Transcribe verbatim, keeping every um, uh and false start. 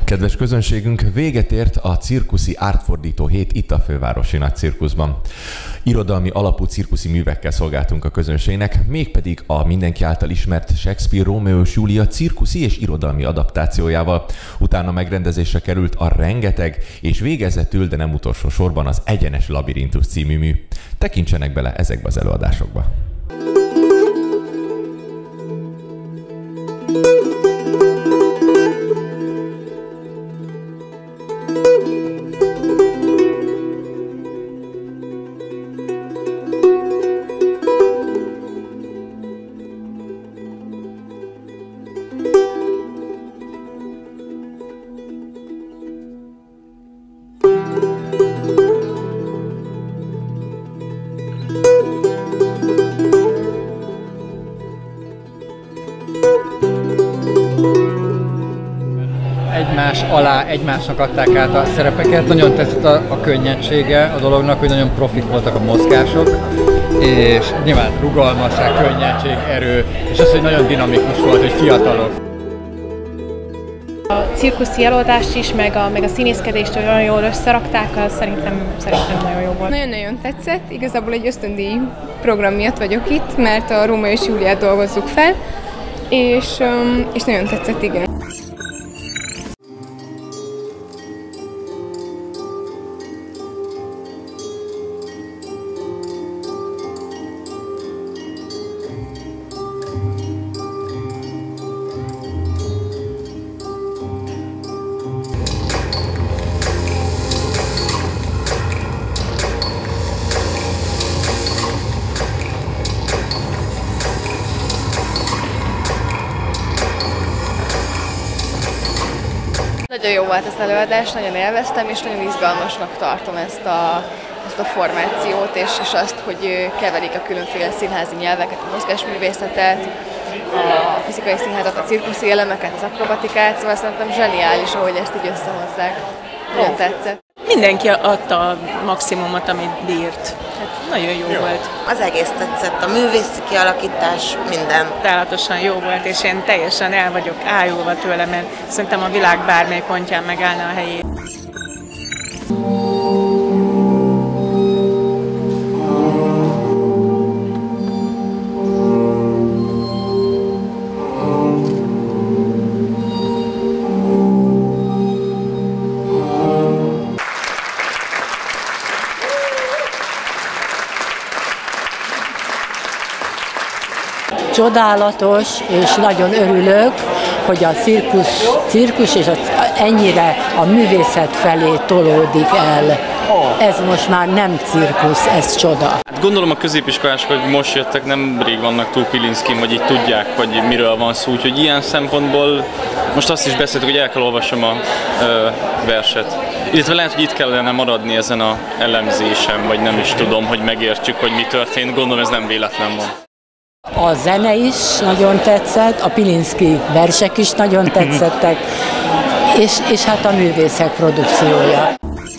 Kedves közönségünk, véget ért a cirkuszi ártfordító hét itt a Fővárosi Nagycirkuszban. Irodalmi alapú cirkuszi művekkel szolgáltunk a közönségnek, mégpedig a mindenki által ismert Shakespeare Rómeó és Júlia cirkuszi és irodalmi adaptációjával. Utána megrendezésre került a Rengeteg, és végezetül, de nem utolsó sorban az Egyenes Labirintus című mű. Tekintsenek bele ezekbe az előadásokba. Egymás alá, egymásnak adták át a szerepeket. Nagyon tetszett a, a könnyedsége a dolognak, hogy nagyon profik voltak a mozgások, és nyilván rugalmasság, könnyedség, erő, és az, hogy nagyon dinamikus volt, hogy fiatalok. A cirkuszi előadást is, meg a, meg a színészkedést olyan jól összerakták, az szerintem, szerintem nagyon jó volt. Nagyon-nagyon tetszett, igazából egy ösztöndíj program miatt vagyok itt, mert a Rómeó és Júliát dolgozzuk fel, és, és nagyon tetszett, igen. Nagyon jó volt az előadás, nagyon élveztem, és nagyon izgalmasnak tartom ezt a, ezt a formációt, és, és azt, hogy keverik a különféle színházi nyelveket, a mozgásművészetet, a fizikai színházat, a cirkuszi elemeket, az akrobatikát, szóval szerintem zseniális, ahogy ezt így összehozzák. Nagyon tetszett. Mindenki adta a maximumot, amit bírt. Hát nagyon jó, jó volt. Az egész tetszett, a művészi kialakítás, minden. Csodálatosan jó volt, és én teljesen el vagyok ájulva tőle, mert szerintem a világ bármely pontján megállna a helyét. Csodálatos, és nagyon örülök, hogy a cirkus, cirkus és az ennyire a művészet felé tolódik el. Ez most már nem cirkusz, ez csoda. Hát gondolom a középiskolások, hogy most jöttek, nem rég vannak túl Pilinszkin, vagy így tudják, hogy miről van szó, úgyhogy ilyen szempontból most azt is beszéltük, hogy el kell olvasom a ö, verset. Illetve lehet, hogy itt kellene maradni ezen az elemzésem, vagy nem is tudom, hogy megértsük, hogy mi történt. Gondolom ez nem véletlen van. A zene is nagyon tetszett, a Pilinszki versek is nagyon tetszettek, és, és hát a művészek produkciója.